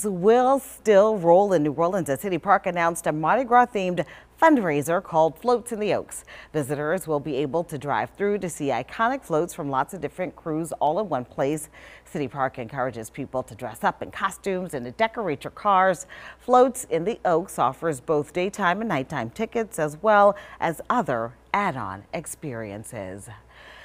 Will still roll in New Orleans as City Park announced a Mardi Gras themed fundraiser called Floats in the Oaks. Visitors will be able to drive through to see iconic floats from lots of different crews all in one place. City Park encourages people to dress up in costumes and to decorate your cars. Floats in the Oaks offers both daytime and nighttime tickets as well as other add-on experiences.